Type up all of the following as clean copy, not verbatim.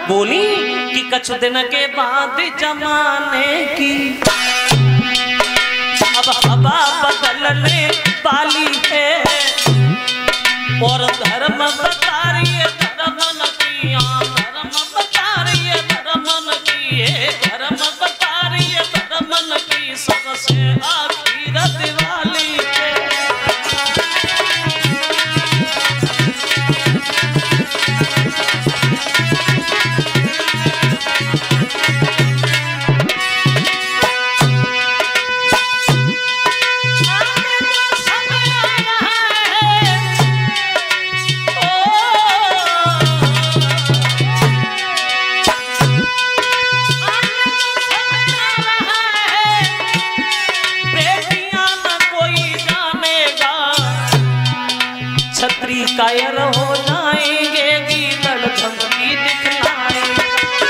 बोली कि कुछ दिन के बाद जमाने की अब हवा बदलने वाली है और धर्म बता रही है धर्मन की, धर्म बता रही है धर्मन की, धर्म बता रही है धर्मन की, सबसे आखिर दिवाली है। कायर हो जाएंगे गीदड़ धमकी दिखलाएंगे।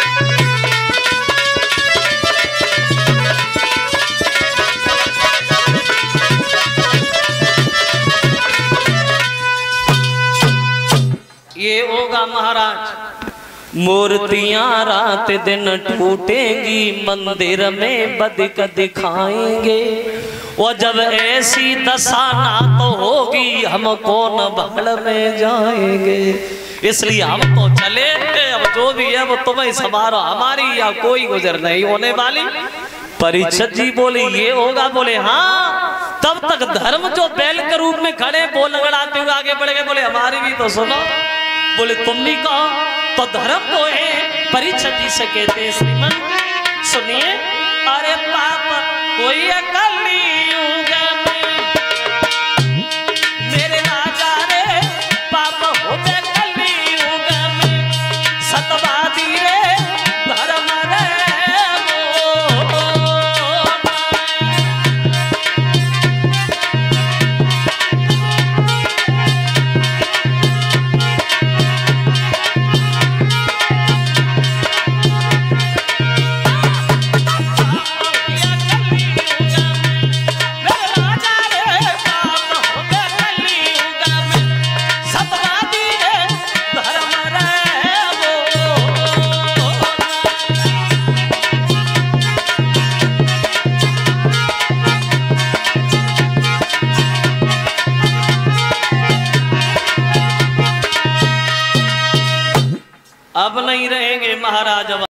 ये होगा महाराज मूर्तियां रात दिन टूटेंगी मंदिर में बदिक दिखाएंगे और जब ऐसी दशा ना तो होगी हम कौन भगड़ में जाएंगे। इसलिए हम तो चले, अब जो भी है वो तुम्हें संभालो, हमारी या कोई गुजर नहीं होने वाली। परीक्षित जी बोले ये होगा, बोले हाँ। तब तक धर्म जो बैल के रूप में खड़े वो लंगड़ाते हुए आगे बढ़ गए, बोले हमारी भी तो सुनो। बोले तुम भी कहो तो धर्म तो है। परीक्षित जी से कहते श्रीमन सुनिए, अरे पाप कोई अकली मेरे राजा रे पाप हो गए कलयुग में, सतवादी रे धर्म रे अब नहीं रहेंगे महाराज।